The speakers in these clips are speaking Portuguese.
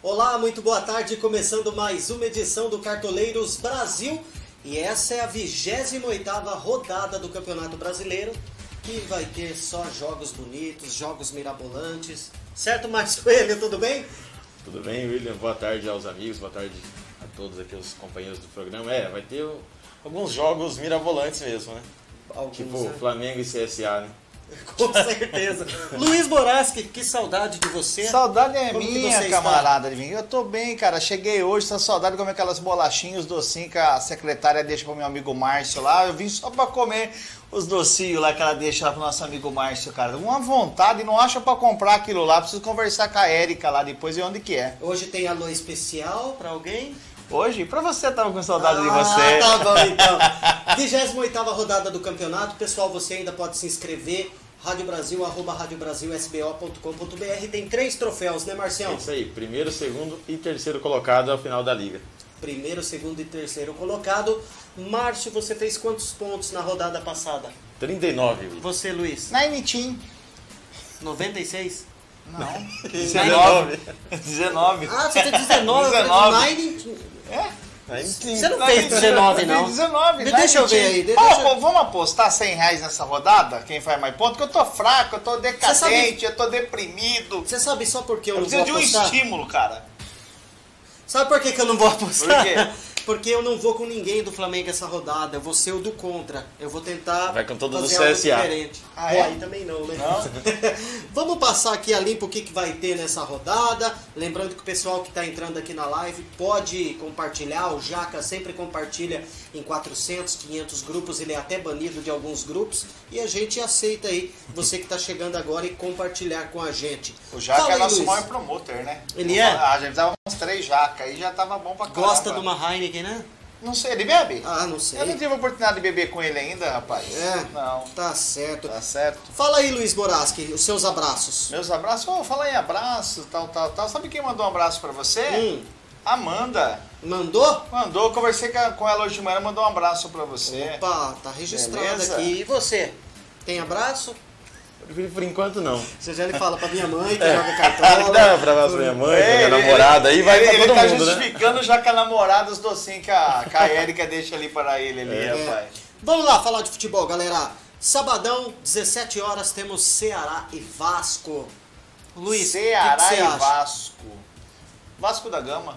Olá, muito boa tarde, começando mais uma edição do Cartoleiros Brasil. E essa é a 28ª rodada do Campeonato Brasileiro, que vai ter só jogos bonitos, jogos mirabolantes. Certo, Márcio Coelho, tudo bem? Tudo bem, William? Boa tarde aos amigos, boa tarde a todos aqui, os companheiros do programa. Vai ter alguns jogos mirabolantes mesmo, né? Alguns, tipo né? Flamengo e CSA, né? Com certeza. Luiz Boraschi, que saudade de você. Saudade é Como que minha, você camarada. Eu tô bem, cara. Cheguei hoje, tá saudade de comer aquelas bolachinhas, os docinhos que a secretária deixa pro meu amigo Márcio lá. Eu vim só pra comer os docinhos lá que ela deixa lá pro nosso amigo Márcio, cara. Uma vontade, não acha pra comprar aquilo lá. Preciso conversar com a Érica lá depois e onde que é. Hoje tem alô especial pra alguém? Hoje? Pra você, tava com saudade de você. Tá bom então. 28ª rodada do campeonato. Pessoal, você ainda pode se inscrever. Rádio Brasil, @radiobrasilsbo.com.br. Tem 3 troféus, né, Marcião? É isso aí, primeiro, segundo e terceiro colocado ao final da liga. Primeiro, segundo e terceiro colocado. Márcio, você fez quantos pontos na rodada passada? 39, William. Você, Luiz? 19. 96? Não. 19. 19. Ah, você fez 19. 19. É? Aí, Você não fez 19, não. 19, Deixa eu ver aí. Vamos apostar R$100 nessa rodada? Quem faz mais ponto? Porque eu tô fraco, eu tô decadente, eu tô deprimido. Você sabe só por que eu Eu não vou preciso de um apostar? estímulo, cara. Sabe por que eu não vou apostar? Por quê? Porque eu não vou com ninguém do Flamengo essa rodada. Eu vou ser o do contra. Eu vou tentar vai com todos fazer do algo CSA. diferente. Ah, Pô, é? aí também não, né? Não? Vamos passar aqui a limpo o que vai ter nessa rodada. Lembrando que o pessoal que está entrando aqui na live pode compartilhar. O Jaca sempre compartilha em 400, 500 grupos. Ele é até banido de alguns grupos. E a gente aceita aí você que está chegando agora e compartilhar com a gente. O Jaca Fala é aí, nosso Luiz. maior promoter, né? Ele é? A gente dava uns 3 Jaca aí já tava bom pra caramba. Gosta de uma Heineken, né? Não sei, ele bebe? Ah, não sei. Eu não tive a oportunidade de beber com ele ainda, rapaz. É? Não. Tá certo. Tá certo. Fala aí, Luiz Boraschi, os seus abraços. Meus abraços, fala em abraço, tal. Sabe quem mandou um abraço pra você? Amanda. Mandou? Mandou, conversei com ela hoje de manhã, mandou um abraço pra você. Opa, tá registrado Beleza? aqui. E você? Tem abraço? Por enquanto não. Você já lhe fala pra minha mãe que joga Dá cartola. pra abraço pra minha mãe, pra minha namorada, aí vai pra ele todo tá mundo, né? justificando já com a namorada os docinhos que a Érica deixa ali para ele ali, rapaz. Vamos lá falar de futebol, galera. Sabadão, 17 horas, temos Ceará e Vasco. Luiz, Ceará o que você e acha? Vasco. Vasco da Gama.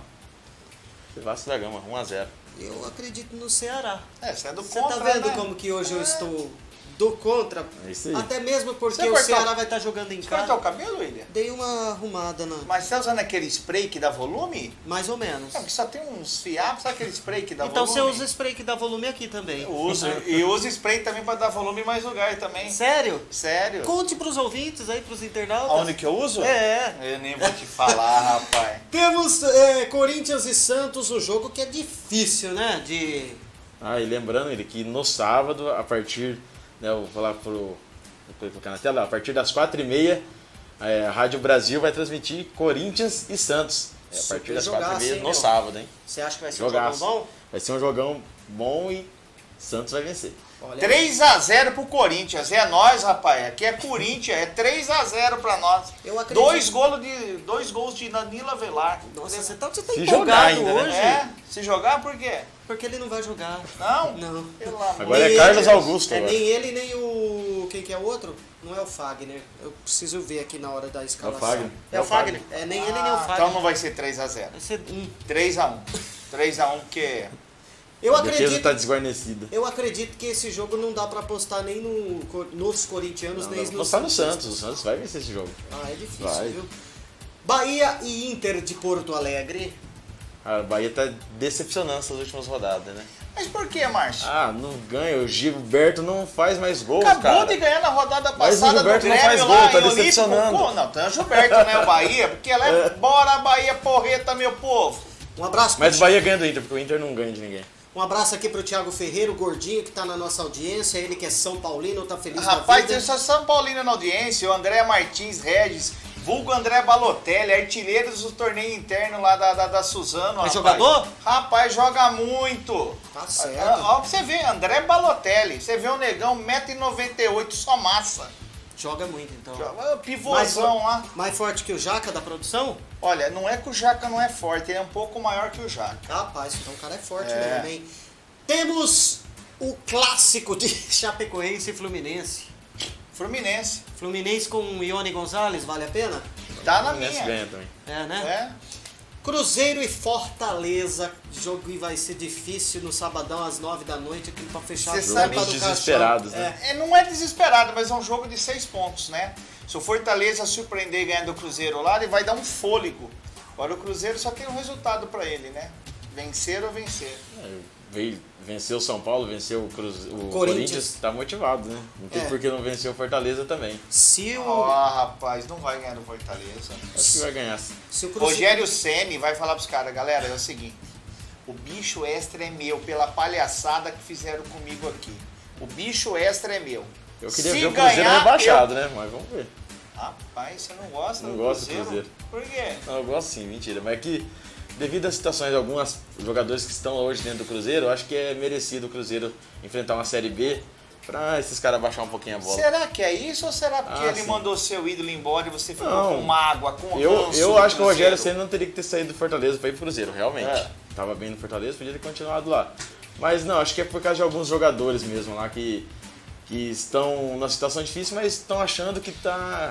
Vasco da Gama, 1-0. Eu acredito no Ceará. Você é do Você contra, tá vendo né? como que hoje eu estou do contra? É isso aí. Até mesmo porque Você o cortou- Ceará vai estar jogando em Você cortou o casa. cabelo, William? Dei uma arrumada, Mas você tá usando aquele spray que dá volume? mais ou menos. Não, porque só tem uns fiapos, sabe aquele spray que dá Então você volume? usa spray que dá volume aqui também. Eu uso. E usa spray também para dar volume em mais lugar também. Sério? Sério? Conte pros ouvintes aí, pros internautas. Aonde que eu uso? É. Eu nem vou te falar, rapaz. Temos Corinthians e Santos, um jogo que é difícil, né? E lembrando ele que no sábado, a partir, né, eu vou falar vou colocar na tela, a partir das 4h30, a Rádio Brasil vai transmitir Corinthians e Santos. A Super partir das jogaço, 4h30 hein, no meu? sábado, hein? Você acha que vai ser Jogaço. um jogão bom? Vai ser um jogão bom e Santos vai vencer. Olha, 3-0 pro Corinthians. É nós, rapaz. Aqui é Corinthians. É 3-0 pra nós. Eu acredito. Dois gols de Danilo Avelar. Nossa, você tá Se empolgado jogar ainda, né? hoje. É? Se jogar, por quê? Porque ele não vai jogar. Não? Não. Pelo amor Agora Nem é Carlos ele- Augusto. agora. Nem ele, nem o... Quem que é o outro? Não é o Fagner. Eu preciso ver aqui na hora da escalação. Fagner. É o Fagner. É nem ele, nem o Fagner. Então não vai ser 3-0. Vai ser 3-1. 3-1, porque... Eu A defesa acredito... tá desguarnecida. Eu acredito que esse jogo não dá pra apostar nem nos corintianos, nem Não, nos... só no Santos. O Santos vai vencer esse jogo. Ah, é difícil, Vai. viu? Bahia e Inter de Porto Alegre. A Bahia tá decepcionando essas últimas rodadas, né? Mas por que, Márcio? Não ganha. O Gilberto não faz mais gols, Acabou cara. de ganhar na rodada Mas o passada do Gilberto não Grêmio faz lá gol, tá em Olímpico. decepcionando. Pô, não, tem o Gilberto, né, o Bahia, porque ela é... Bora, Bahia, porreta, meu povo. Um abraço pro Mas o Bahia ganha do Inter, porque o Inter não ganha de ninguém. Um abraço aqui pro Thiago Ferreira, o gordinho que tá na nossa audiência, ele que é São Paulino, tá feliz Rapaz, da tem vida. só São Paulino na audiência, o André Martins Regis, vulgo André Balotelli, artilheiros do torneio interno lá da Suzano. É rapaz. jogador? Rapaz, joga muito. Tá certo. Ó, pra você ver, André Balotelli, você vê um negão, 1,98m, só massa. Joga muito, então. Pivôzão lá. Mais forte que o Jaca da produção? Olha, não é que o Jaca não é forte, ele é um pouco maior que o Jaca. Rapaz, então o cara é forte mesmo, hein? Temos o clássico de Chapecoense e Fluminense. Fluminense com o Ione Gonzalez, vale a pena? Tá na Fluminense minha. ganha também. É, né? Cruzeiro e Fortaleza, jogo que vai ser difícil no sabadão às 9 da noite, aqui pra fechar Cê a sabe tampa dos do desesperados, caixão. né? Não é desesperado, mas é um jogo de 6 pontos, né? Se o Fortaleza surpreender ganhando o Cruzeiro lá, ele vai dar um fôlego. Agora o Cruzeiro só tem um resultado pra ele, né? Vencer ou vencer. Venceu o São Paulo, venceu o Corinthians, tá motivado, né? Não tem por que não vencer o Fortaleza também. Se o, Rapaz, não vai ganhar do Fortaleza. Acho que vai ganhar. se o Cruzeiro... Rogério Ceni vai falar pros caras, galera, é o seguinte, o bicho extra é meu pela palhaçada que fizeram comigo aqui. O bicho extra é meu. Eu queria Se ver o Cruzeiro ganhar, rebaixado, né? Mas vamos ver. Rapaz, você não gosta Não do gosto do Cruzeiro? Cruzeiro. Por quê? Não, eu gosto sim, mentira. Mas é que, devido às situações de alguns jogadores que estão hoje dentro do Cruzeiro, eu acho que é merecido o Cruzeiro enfrentar uma Série B pra esses caras baixar um pouquinho a bola. Será que é isso ou será porque ele sim. mandou seu ídolo embora e você ficou Não. com mágoa, com Eu ranço do acho que o Rogério Cruzeiro? Ceni não teria que ter saído do Fortaleza pra ir pro Cruzeiro, realmente. Tava bem no Fortaleza, podia ter continuado lá. Mas não, acho que é por causa de alguns jogadores mesmo lá que estão numa situação difícil, mas estão achando que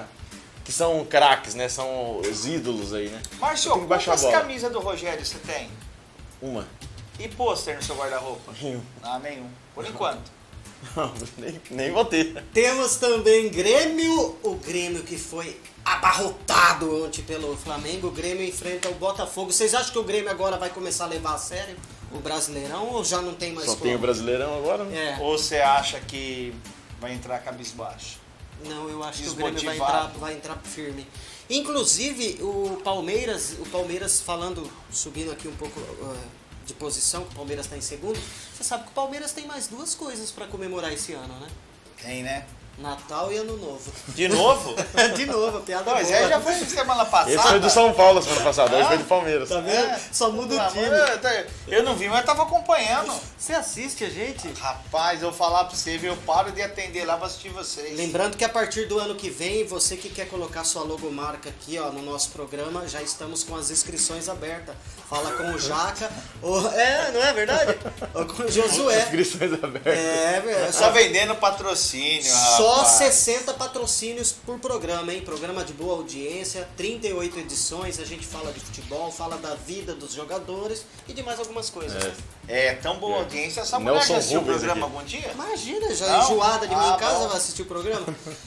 são craques, né? São os ídolos aí, né? Márcio, Tem que baixar quantas a bola. camisas do Rogério você tem? Uma. E pôster no seu guarda-roupa? Nenhum. Ah, nenhum. Por enquanto. Não, nem vou ter. Temos também Grêmio, o Grêmio que foi abarrotado ontem pelo Flamengo. O Grêmio enfrenta o Botafogo. Vocês acham que o Grêmio agora vai começar a levar a sério o Brasileirão ou já não tem mais Só tem o Brasileirão agora, né? É. Ou você acha que vai entrar cabisbaixo? Não, eu acho que o Grêmio Desmotivado. vai entrar firme. Inclusive, o Palmeiras falando, subindo aqui um pouco de posição, que o Palmeiras está em segundo, você sabe que o Palmeiras tem mais duas coisas para comemorar esse ano, né? Tem, né? Natal e Ano Novo. De novo? De novo, piada Mas boa. já foi semana passada. Esse foi do São Paulo semana passada, hoje foi do Palmeiras. Tá vendo? Só muda o time. Eu não vi, mas tava acompanhando. Você assiste a gente? Rapaz, eu vou falar pra você, viu? Eu paro de atender lá pra assistir vocês. Lembrando que a partir do ano que vem, você que quer colocar sua logomarca aqui ó, no nosso programa, já estamos com as inscrições abertas. Fala com o Jaca, não é verdade? Ou com o Josué. Inscrições abertas. Só vendendo patrocínio, Só rapaz. 60 patrocínios por programa, hein? Programa de boa audiência, 38 edições, a gente fala de futebol, fala da vida dos jogadores e de mais algumas coisas. né? Tão boa audiência. Essa mulher Nelson já assistiu o Rubens programa aqui. algum dia? Imagina, já Não? enjoada de mim em casa, bom. vai assistir o programa.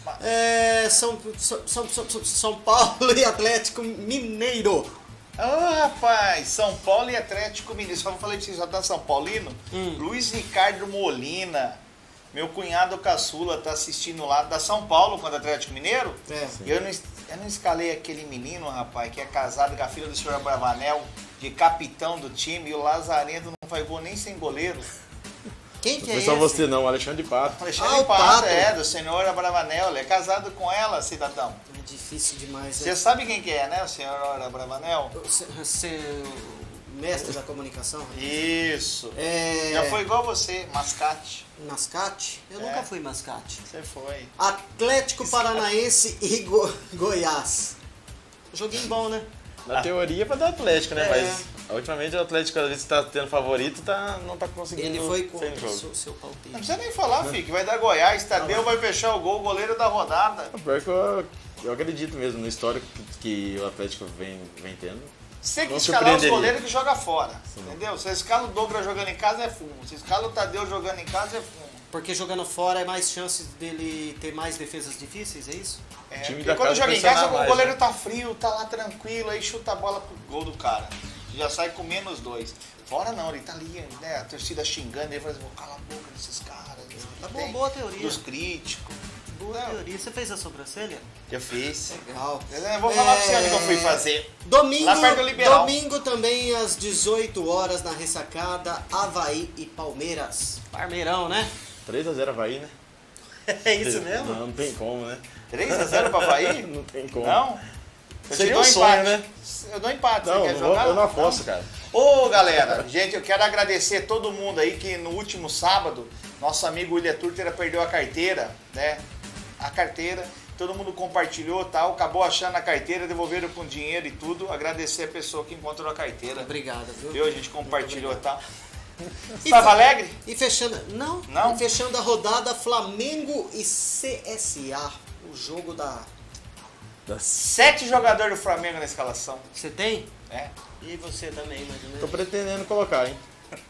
São Paulo e Atlético Mineiro. Rapaz, São Paulo e Atlético Mineiro. Só falei pra você, já tá São Paulino? Luiz Ricardo Molina, meu cunhado caçula, tá assistindo lá da São Paulo com o Atlético Mineiro. E eu não escalei aquele menino, rapaz, que é casado com a filha do senhor Abravanel, de capitão do time, e o Lazarento não faz gol nem sem goleiro. Quem que Não é foi só esse? você não, Alexandre Pato. Alexandre o Pato, Pato. do senhor Abravanel. Ele é casado com ela, cidadão. É difícil demais. Você sabe quem que é, né, o senhor Abravanel? Ser mestre da comunicação. Isso. É... Já foi igual você, mascate. Mascate? Eu nunca fui mascate. Você foi. Atlético Paranaense e Goiás. Joguinho bom, né? Na teoria pra dar Atlético, né? É. Mas ultimamente o Atlético, às vezes, tá tendo favorito, não tá conseguindo Ele foi sair contra no jogo. o seu palpite. Não precisa nem falar, filho, que vai dar Goiás. Tadeu vai fechar o gol, o goleiro da rodada. Pior que eu acredito mesmo no histórico que o Atlético vem tendo. Você que Não escalar os surpreenderia. goleiros que joga fora. Entendeu? Se escala o Douglas jogando em casa é fumo. Se escala o Tadeu jogando em casa é fumo. Porque jogando fora é mais chances dele ter mais defesas difíceis, é isso? time Porque da quando casa joga em pressionar casa, o mais, goleiro né? tá frio, tá lá tranquilo, aí chuta a bola pro gol do cara. Já sai com -2. Fora não, ele tá ali, né? A torcida xingando, ele fala assim, cala a boca desses caras. Tá bom, Tem boa teoria. Dos críticos. Boa Não. teoria. Você fez a sobrancelha? Eu fiz. Legal. Eu vou falar pra você onde que eu fui fazer. Domingo, Lá perto do Liberal. domingo também às 18 horas na ressacada, Avaí e Palmeiras. Parmeirão, né? 3x0 Avaí, né? É isso mesmo? Não tem como, né? 3x0 pra Avaí? Não tem como. Não? Eu Seria te dou um sonho, empate. né? Eu dou empate. Não, Você quer não jogar? eu não aposto, cara. Ô, galera, gente, eu quero agradecer todo mundo aí que no último sábado, nosso amigo William Turter perdeu a carteira, né? A carteira. todo mundo compartilhou, tal, acabou achando a carteira, devolveram com dinheiro e tudo. Agradecer a pessoa que encontrou a carteira. Obrigado, viu? Viu? A gente compartilhou, tá? E Estava alegre? E fechando. Não? Não? E fechando a rodada, Flamengo e CSA. O jogo da. 7 jogadores do Flamengo na escalação. Você tem? É. E você também, mais ou menos. Tô pretendendo colocar, hein?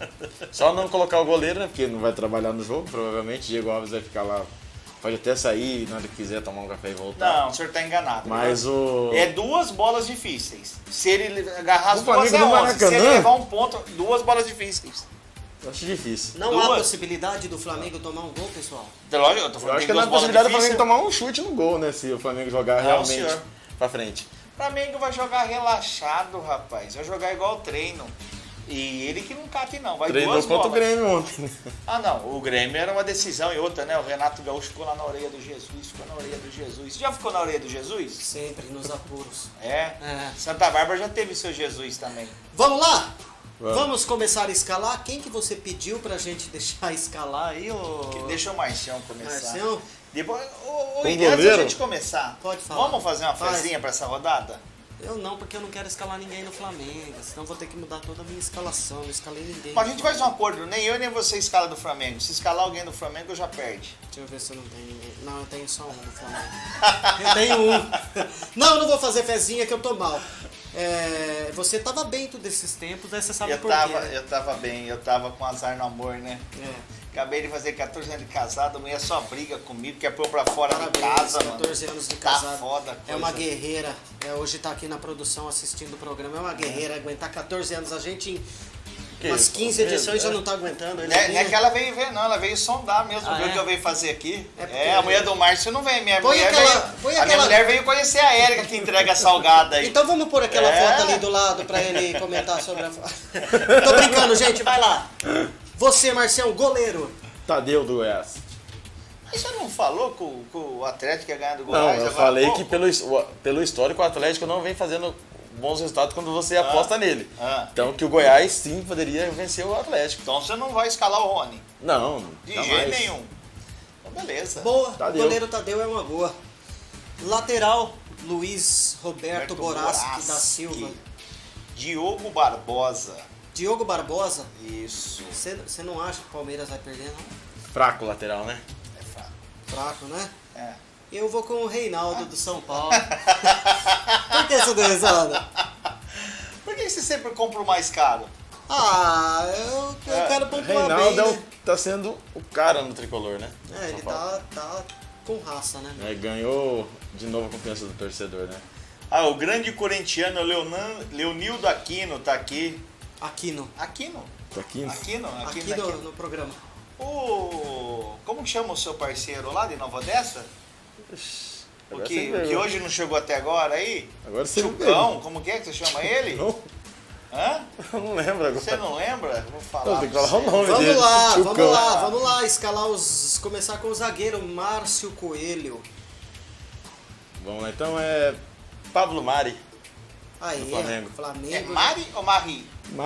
Só não colocar o goleiro, né? Porque não vai trabalhar no jogo, provavelmente. Diego Alves vai ficar lá. Pode até sair na hora que quiser tomar um café e voltar. Não, o senhor tá enganado. Mas o. É 2 bolas difíceis. Se ele agarrar as O duas, Flamengo é no 11. Se ele Maracanã? levar um ponto, 2 bolas difíceis. Eu acho difícil. Não há Duas. possibilidade do Flamengo tomar um gol, pessoal? Lógico, eu tô Eu falando acho que que não tem há 2 bolas possibilidade do Flamengo difíceis. tomar um chute no gol, né? Se o Flamengo jogar Não, realmente senhor. pra frente. O Flamengo vai jogar relaxado, rapaz. Vai jogar igual treino. E ele que não cate, não. Vai Treinou 2 contra o bolas. Grêmio ontem. Ah, não. O Grêmio era uma decisão e outra, né? O Renato Gaúcho ficou lá na orelha do Jesus. Ficou na orelha do Jesus. Já ficou na orelha do Jesus? Sempre nos apuros. É. É. Santa Bárbara já teve seu Jesus também. Vamos lá? Vamos. Vamos começar a escalar? Quem que você pediu pra gente deixar escalar aí, ô... Deixa o Marcião começar. Marcião? Depois, Com antes da goleiro? gente começar, Pode falar. vamos fazer uma Faz. fezinha pra essa rodada? Eu não, porque eu não quero escalar ninguém no Flamengo. Senão vou ter que mudar toda a minha escalação. Não escalei ninguém. Mas a gente faz um acordo, nem eu nem você escala do Flamengo. Se escalar alguém do Flamengo, já perde. Deixa eu ver se eu não tenho ninguém. Não, eu tenho só um no Flamengo. Eu tenho um. Não, eu não vou fazer fezinha que eu tô mal. É, você tava bem todos esses tempos, aí você sabe Eu por quê. né? eu tava bem, eu tava com azar no amor, né? É. Acabei de fazer 14 anos de casado, a mulher só briga comigo, quer pôr pra fora de Parabéns, casa, mano. 14 anos de Tá casado. foda a É uma coisa. guerreira. É, hoje tá aqui na produção assistindo o programa. É uma guerreira. Aguentar 14 anos. A gente em Que umas isso? 15 edições já não tá aguentando. Ele Não é que ela veio ver, não, ela veio sondar mesmo, Ah, ver o é? que eu veio fazer aqui. É porque- É, a mulher do Márcio não vem, minha Põe mulher aquela- veio. põe A minha aquela- mulher veio conhecer a Érica que entrega a salgada aí. Então vamos pôr aquela É. foto ali do lado pra ele comentar sobre a foto. Tô brincando, gente. Vai lá. Você, Marcião, goleiro. Tadeu do Goiás. Mas você não falou que o Atlético ia ganhar do Não, Goiás? eu agora há falei pouco? que pelo histórico o Atlético não vem fazendo bons resultados quando você aposta nele. Ah. Então que o Goiás sim poderia vencer o Atlético. Então você não vai escalar o Rony. Não, De jamais. jeito nenhum. Então beleza. Boa. Tadeu. O goleiro Tadeu é uma boa. Lateral, Luiz Roberto Boraschi da Silva. Diogo Barbosa. Diogo Barbosa. Isso. Você não acha que o Palmeiras vai perder, não? Fraco lateral, né? É fraco. Fraco, né? É. Eu vou com o Reinaldo do São Paulo. Por que você deu risada? Por que você sempre compra o mais caro? Ah, eu quero pontuar bem, Reinaldo né? tá sendo o cara no tricolor, né? É, ele São Paulo. tá com raça, né? É, ganhou de novo a confiança do torcedor, né? Ah, o grande corintiano Leonildo Aquino tá aqui. Aquino. Aquino? Tá aqui. Aquino? Aqui Aquino. no programa. Como chama o seu parceiro lá de Nova Odessa? O Agora que, você o que hoje não chegou até agora aí? Agora você Chucão, como que é que você chama ele? Não, Hã? eu não lembro agora. Você não lembra? Vou falar. Não, tem que pra falar o você. nome Vamos dele. lá, Chucão. vamos lá, escalar os. Começar com o zagueiro Márcio Coelho. Vamos lá, então é Pablo Mari. Aí, Do Flamengo. Flamengo. É Mari ou Mari?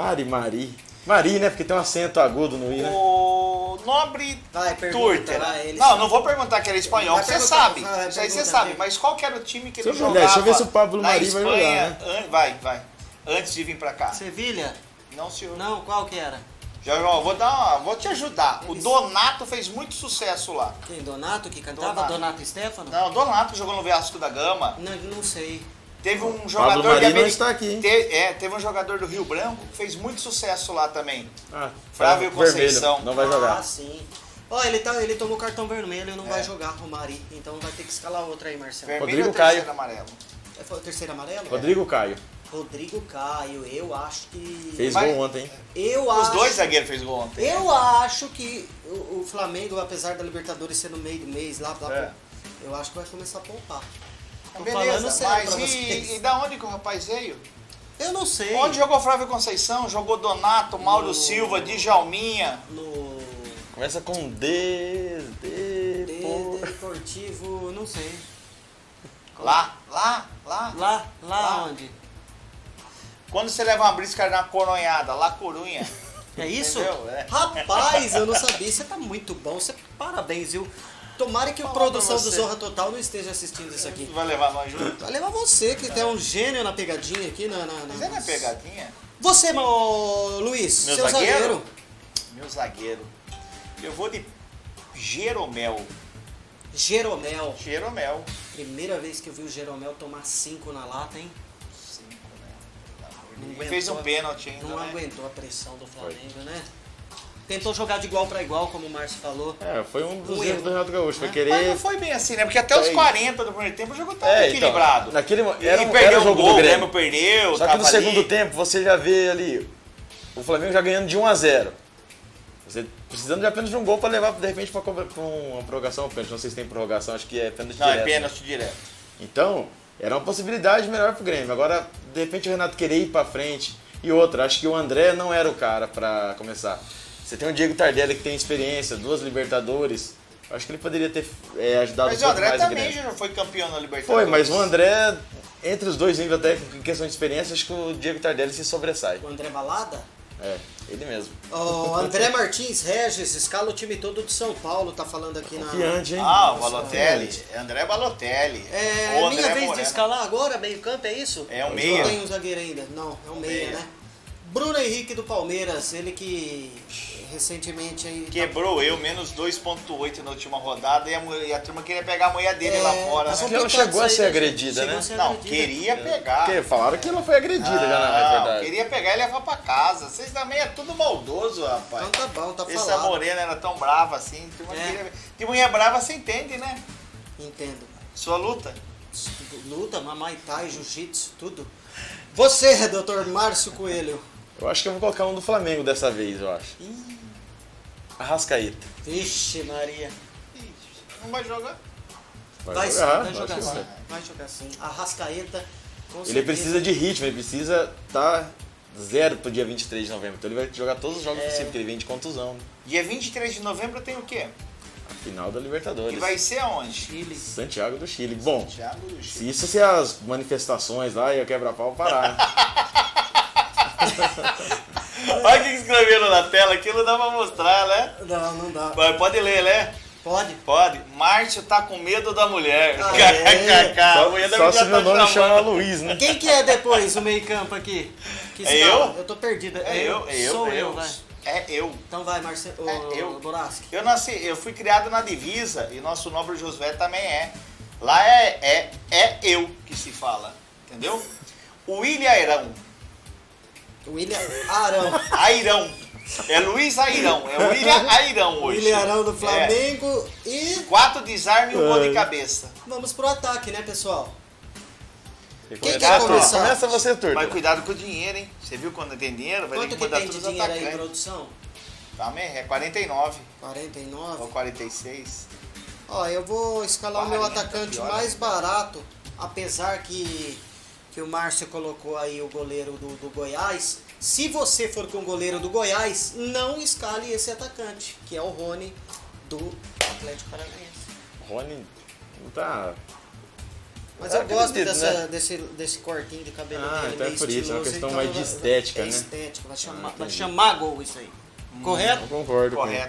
Mari, né? Porque tem um acento agudo no I, né? O Nobre Vai, pergunta, Turter. vai, ele Não, sabe. não vou perguntar que era espanhol, Vai você perguntar, sabe. vai, Isso aí você pergunta, sabe. vai. Mas qual que era o time que ele Deixa eu ver, jogava? deixa eu ver se o Pablo na Mari vai jogar, Espanha? né? Vai. Antes de vir pra cá. Sevilha? Não, senhor. Não, qual que era? Vou te ajudar. O Eles- Donato fez muito sucesso lá. Quem? Donato que cantava? Donato. Donato Stefano? Não, o Donato jogou no Vasco da Gama. Não sei. Teve um jogador Mari de não Ameri- está aqui, hein? Teve um jogador do Rio Branco que fez muito sucesso lá também. Ah, Flávio vermelho, Conceição. não vai jogar. Ah, sim. Ó, ele tomou cartão vermelho e não vai jogar, o Mari. Então vai ter que escalar outra aí, Marcelo. Vermelho Rodrigo ou terceiro Caio. amarelo? Foi o terceiro amarelo? Rodrigo Caio. Rodrigo Caio, eu acho que. Fez Mas- gol ontem, hein? Eu Os acho. dois zagueiros fez gol ontem. Eu acho que o Flamengo, apesar da Libertadores ser no meio do mês, lá, É. eu acho que vai começar a poupar. Tô Beleza, falando sério mas pra vocês. e da onde que o rapaz veio? Eu não sei. Onde jogou Flávio Conceição? Jogou Donato, Mauro No- Silva, Djalminha. No. Começa com D. Deportivo, não sei. Lá. Lá onde? Quando você leva uma brisca na coronhada, lá Corunha. É isso? Entendeu? É. Rapaz, eu não sabia. Você tá muito bom. Você, parabéns, viu? Tomara que a Fala produção pra do você. Zorra Total não esteja assistindo isso aqui. Vai levar nós junto? Vai levar você, que tem um gênio na pegadinha aqui. Mas é na pegadinha? Você, meu Luiz, Meu seu zagueiro? zagueiro. Meu zagueiro. Eu vou de Jeromel. Jeromel. Jeromel. Primeira vez que eu vi o Jeromel tomar 5 na lata, hein? 5, né? Não Ele fez um aguentou- pênalti ainda, Não né? aguentou a pressão do Flamengo, né? Tentou jogar de igual para igual, como o Márcio falou. Foi um dos Um erros erro. do Renato Gaúcho. Foi Mas Mas não querer. foi bem assim, né? Porque até os 40 do primeiro tempo o jogo tava Então, equilibrado. naquele, E era, perdeu era o um jogo gol, do o Grêmio. Grêmio perdeu, Só que no tava ali. segundo tempo você já vê ali o Flamengo já ganhando de 1-0. Você precisando de apenas de um gol para levar de repente para uma prorrogação ou pênalti. Não sei se tem prorrogação, acho que é pênalti Não, direto. é pênalti direto. Então, era uma possibilidade melhor pro Grêmio. Agora, de repente o Renato querer ir para frente. E outra, acho que o André não era o cara para começar. Você tem o Diego Tardelli que tem experiência, 2 Libertadores. Acho que ele poderia ter ajudado Mas um o pouco André mais o também Grêmio. já foi campeão na Libertadores. Foi, mas o André, entre os dois níveis técnicos em questão de experiência, acho que o Diego Tardelli se sobressai. O André Balada. É, ele mesmo. O André Martins Regis, escala o time todo de São Paulo, tá falando aqui na... Confiante, hein? Ah, o Balotelli. André Balotelli. É O minha André vez de Moreno. escalar agora, meio campo, é isso? É o Não meia. tem um zagueiro ainda. Não, é um meia, né? Bruno Henrique do Palmeiras, ele que recentemente aí... Quebrou eu, menos 2,8 na última rodada e a turma queria pegar a mulher dele lá fora, mas né? que ela chegou a ser agredida, Chegou né? a ser Não, agredida. queria pegar. Porque falaram que ela foi agredida já, na Não, verdade. queria pegar e levar pra casa. Vocês também é tudo maldoso, rapaz. Então tá bom, tá Essa falado. morena era tão brava assim. É. De mulher brava você entende, né? Entendo. Sua luta. Luta, Muay Thai, Jiu-Jitsu, tudo. Você, doutor Márcio Coelho. Eu acho que eu vou colocar um do Flamengo dessa vez, eu acho. Arrascaeta. Vixe Maria. Ixi, não vai jogar. Vai sim, jogar, vai jogar acho que sim. vai. Vai jogar sim. Arrascaeta, com Ele certeza. precisa de ritmo, ele precisa estar zero pro dia 23 de novembro. Então ele vai jogar todos os jogos possíveis, porque ele vem de contusão. Né? Dia 23 de novembro tem o quê? A final da Libertadores. Que vai ser aonde? Chile. Santiago do Chile. Bom, Thiago do Chile. se isso se as manifestações lá e a quebra-pau parar. Né? Olha o que escreveram na tela aqui, não dá pra mostrar, né? Não, não dá. Mas pode ler, né? Pode? Pode. Márcio tá com medo da mulher. Ah, é? KKK. A mulher da Só mulher se meu tá nome chama chamando. Luiz, né? Quem que é depois o meio campo aqui? Que É escala? eu? Eu tô perdido. Sou eu, vai. É eu. Então vai, Marcelo. É eu. Boraski. Eu fui criado na divisa e nosso nobre Josué também é. Lá é eu que se fala, entendeu? O William Airão. William Arão. Airão. É Luiz Airão. É o William Airão hoje. William Arão do Flamengo. E 4 desarme e um gol de cabeça. vamos pro ataque, né, pessoal? Quem Começa- quer começar? Começa você, Turco. Mas cuidado com o dinheiro, hein? Você viu quando tem dinheiro? Vai ter Quanto que que mandar tem de todos os dinheiro aí em atacantes. produção? Também é 49 ou 49. 46. Ó, eu vou escalar o meu 40, atacante pior mais ainda. barato, apesar que o Márcio colocou aí o goleiro do Goiás. Se você for com o goleiro do Goiás, não escale esse atacante, que é o Rony do Atlético Paranaense. Rony não tá... Mas Eu eu gosto acredito, né? desse cortinho de cabelo Ah, dele, então é meio por isso, é uma estiloso, questão então mais de vai- estética, é né? estética, vai entendi. chamar gol isso aí. Correto? Eu concordo Correto.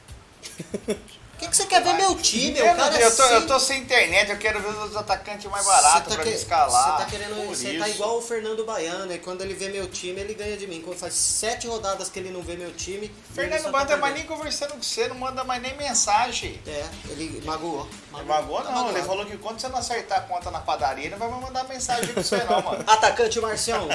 O que você quer ver meu time? Eu, O cara eu tô sem internet, eu quero ver os atacantes mais baratos pra me escalar. Você tá querendo. Por Você tá isso. igual o Fernando Baiano, e quando ele vê meu time, ele ganha de mim. Quando faz 7 rodadas que ele não vê meu time. Fernando ele Banda só tá mais nem conversando com você, não manda mais nem mensagem. É, ele magoou. Magoou Tá não, ele magoado. falou que quando você não acertar a conta na padaria, ele não vai mais mandar mensagem pra você não, mano. Atacante Marcião.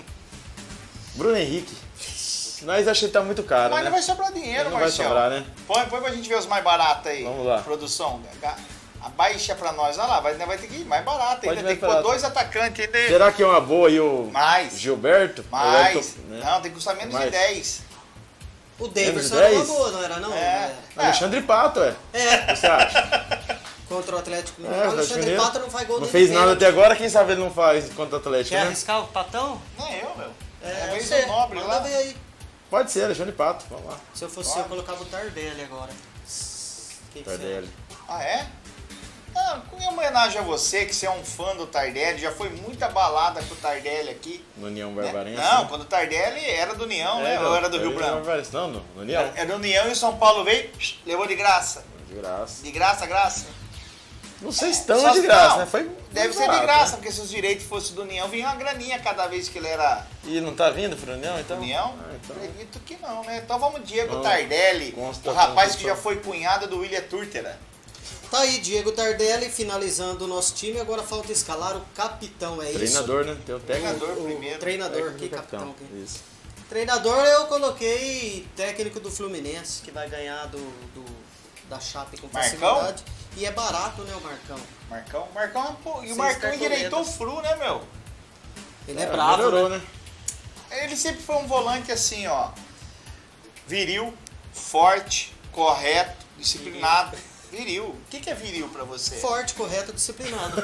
Bruno Henrique. Nós achei que tá muito caro, Mas né? não vai sobrar dinheiro, Não vai Marcelo. sobrar, né? Põe pra gente ver os mais baratos aí. Vamos lá. Produção. Abaixa pra nós, olha lá, vai ter que ir mais barato Pode ainda. mais Tem que pôr barato. 2 atacantes ainda. Será que é uma boa aí o Mais. Gilberto? Mais. Eu tô- né? Não, tem que custar menos de Mais. 10. O Davidson Menos era uma 10? boa, não era não? É. Alexandre Pato, é. É, O que você acha? contra o Atlético É, Mineiro. o o Alexandre Mineiro Pato não faz gol Não nem fez de nada pênalti. até agora, quem sabe ele não faz contra o Atlético, Quer né? arriscar o Patão? Não é eu, meu. É, vez você. do Nobre Manda lá. ver aí. Pode ser, Alexandre Pato, vamos lá. Se eu fosse Pode. eu colocava o Tardelli agora. Que você Tardelli. Ah, é? Ah, em homenagem a você, que você é um fã do Tardelli, já foi muita balada com o Tardelli aqui. No União né? Barbarense. Não, quando o Tardelli era do União, né? Ou era do Rio Branco? Não, no União. Era do União e o São Paulo veio, levou de graça. De graça. De graça, graça? Não sei se tão Só de se graça, não. né? Foi Deve ser de barato, graça, né? porque se os direitos fossem do União, vinha uma graninha cada vez que ele era E não tá vindo pro União, então? União. Ah, então. Acredito que não, né? Então vamos, Diego Vamos. Tardelli, o Constatando, rapaz que pessoal. já foi cunhado do William Turtera. Tá aí, Diego Tardelli finalizando o nosso time. Agora falta escalar o capitão, é Treinador, né? Tem o técnico. Treinador isso? primeiro. O treinador, técnico que e capitão aqui. Isso. Treinador eu coloquei técnico do Fluminense, que vai ganhar da Chape com Marcão? facilidade. E é barato, né, o Marcão? Marcão, pô, e o Seis Marcão cartoletas. endireitou o Fru, né, meu? Ele é bravo, Melhorou, né? né? Ele sempre foi um volante assim, ó, viril, forte, correto, disciplinado. Viril. O que é viril pra você? Forte, correto, disciplinado.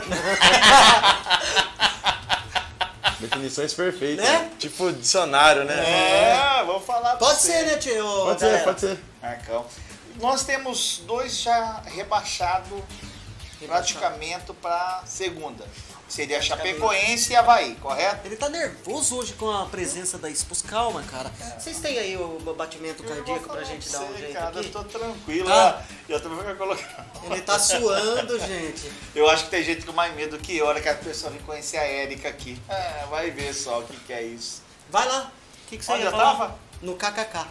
Definições perfeitas. Né? Né? Tipo dicionário, né? É, vou falar pra Pode você. ser, né, tio? Pode galera? ser, pode ser. Marcão. Nós temos dois já rebaixados praticamente para segunda. Seria a Chapecoense e Avaí, correto? Ele tá nervoso hoje com a presença da Expos. Calma, cara. Vocês têm aí o batimento cardíaco pra gente dar um jeito cara, aqui? eu tô tranquilo. Tá. Eu também vou colocar. Ele tá suando, gente. Eu acho que tem gente com mais medo que eu, hora que a pessoa vem conhecer a Érica aqui. É, vai ver só o que é isso. Vai lá. O que você Onde ia eu falar? tava? No KKK.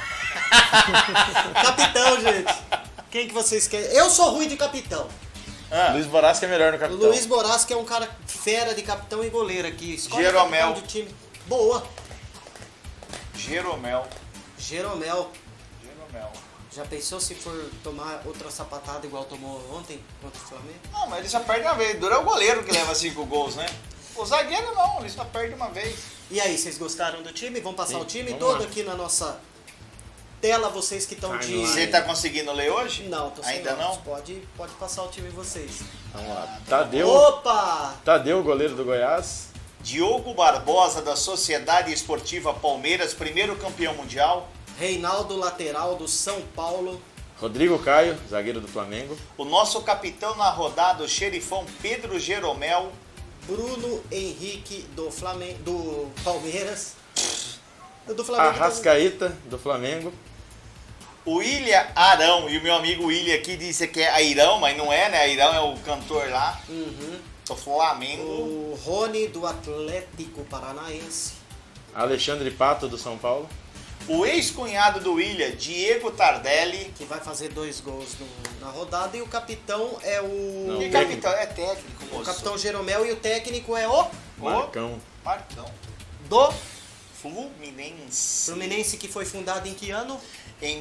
Capitão, gente. Quem que vocês querem? Eu sou ruim de capitão. Luiz Borasca é melhor no O capitão. Luiz Borasca é um cara fera de capitão e goleiro aqui. Escolhe Jeromel. capitão de time. Boa. Jeromel. Jeromel. Jeromel. Já pensou se for tomar outra sapatada igual tomou ontem contra o Flamengo? Não, mas ele só perde uma vez. Dura é o goleiro que leva 5 gols, né? O zagueiro não, ele só perde uma vez. E aí, vocês gostaram do time? Vamos passar Sim, o time vamos todo lá. aqui na nossa tela, vocês que estão Ai, de... não. Você tá conseguindo ler hoje? Não, tô sem Ainda óculos. não? Pode passar o time vocês. Vamos lá. Tadeu, Opa! Tadeu, goleiro do Goiás. Diogo Barbosa, da Sociedade Esportiva Palmeiras, primeiro campeão mundial. Reinaldo, lateral do São Paulo. Rodrigo Caio, zagueiro do Flamengo. O nosso capitão na rodada, o xerifão Pedro Jeromel. Bruno Henrique do Flamengo, do Palmeiras. Do Flamengo. Arrascaeta, do Flamengo. O William Arão, e o meu amigo William aqui disse que é Airão, mas não é, né? Airão é o cantor lá. Uhum. Do Flamengo. O Rony do Atlético Paranaense. Alexandre Pato, do São Paulo. O ex-cunhado do William, Diego Tardelli. Que vai fazer 2 gols na rodada. E o capitão é o. Não, E técnico. capitão, é técnico, O moço. Capitão Jeromel e o técnico é o Marcão. Marcão. do Fluminense. Fluminense, que foi fundado em que ano? Em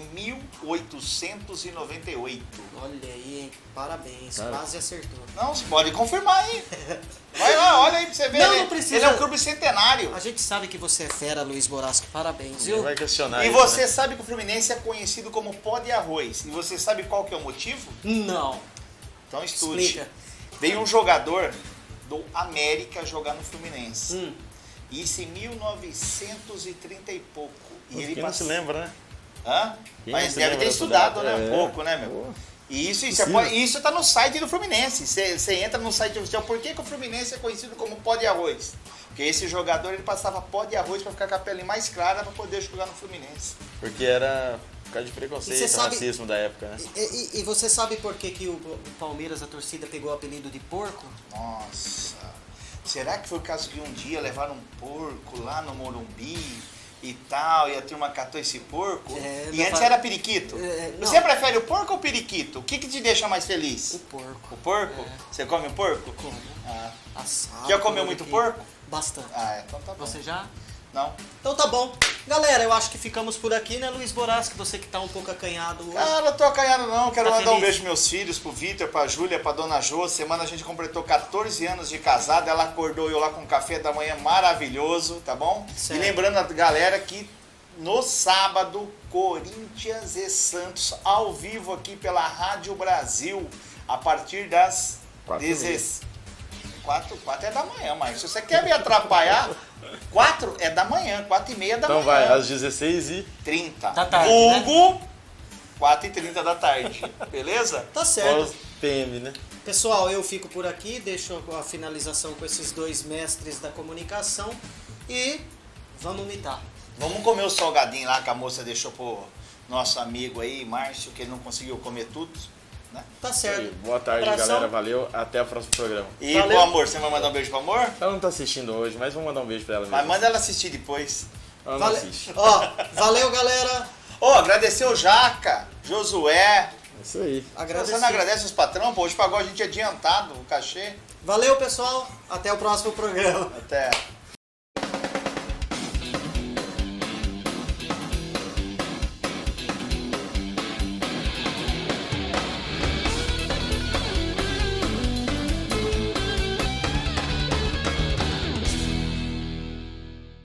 1898. Olha aí, hein? Parabéns, Cara. quase acertou. Não, você pode confirmar aí. Vai lá, olha aí pra você ver. Não, ele, não precisa. ele é um clube centenário. A gente sabe que você é fera, Luiz Borasco. Parabéns, Ninguém viu? vai questionar E isso, você né? sabe que o Fluminense é conhecido como pó de arroz. E você sabe qual que é o motivo? Não. Então estude. Explica. Veio um jogador do América jogar no Fluminense. Hum. Isso em 1930 e pouco. E Quem ele não se lembra, né? Hã? Quem Mas não se deve lembra ter estudado, dessa né? data? Um pouco, né, meu? Pô. E isso, Possível. isso tá no site do Fluminense. Você entra no site oficial. Por que o Fluminense é conhecido como pó de arroz? Porque esse jogador ele passava pó de arroz para ficar com a pele mais clara para poder jogar no Fluminense. Porque era por causa de E você preconceito, sabe- racismo da época, né? E você sabe por que o Palmeiras, a torcida, pegou o apelido de porco? Nossa. Será que foi por causa que um dia levaram um porco lá no Morumbi e tal, e a turma catou esse porco? É, E não antes fa- era periquito. não. Você prefere o porco ou o periquito? O que te deixa mais feliz? O porco. O porco? É. Você come o porco? Como? Ah, Assado. Já comeu muito aqui. porco? Bastante. Então tá bom. Você já? Não. Então tá bom. Galera, eu acho que ficamos por aqui, né, Luiz Borasco? Você que tá um pouco acanhado hoje. Cara, eu tô acanhado não. Quero Tá mandar um feliz? beijo pros meus filhos, pro Vitor, pra Júlia, pra Dona Jô. Semana a gente completou 14 anos de casada. Ela acordou eu lá com um café da manhã maravilhoso, tá bom? Certo. E lembrando a galera que no sábado, Corinthians e Santos, ao vivo aqui pela Rádio Brasil, a partir das 4 é da manhã, mas se você quer me atrapalhar, 4 é da manhã, 4h30 da Então manhã. vai, às 16h30. Da tarde, Vulgo, 4h30 da tarde. Beleza? Tá certo. Pós PM, né? Pessoal, eu fico por aqui, deixo a finalização com esses 2 mestres da comunicação e vamos mitar. Vamos comer o salgadinho lá que a moça deixou pro nosso amigo aí, Márcio, que ele não conseguiu comer tudo, né? Tá Aí, certo. boa tarde, Abração. galera. Valeu. Até o próximo programa. E Valeu. pro amor, você vai mandar um beijo pro amor? Ela não tá assistindo hoje, mas vamos mandar um beijo pra ela mesmo. Mas manda ela assistir depois. Ela não assiste. Ó, valeu, galera. Agradecer o Jaca, Josué. É isso aí. Você não agradece os patrão? Pô, hoje pagou a gente adiantado o cachê. Valeu, pessoal. Até o próximo programa. Até.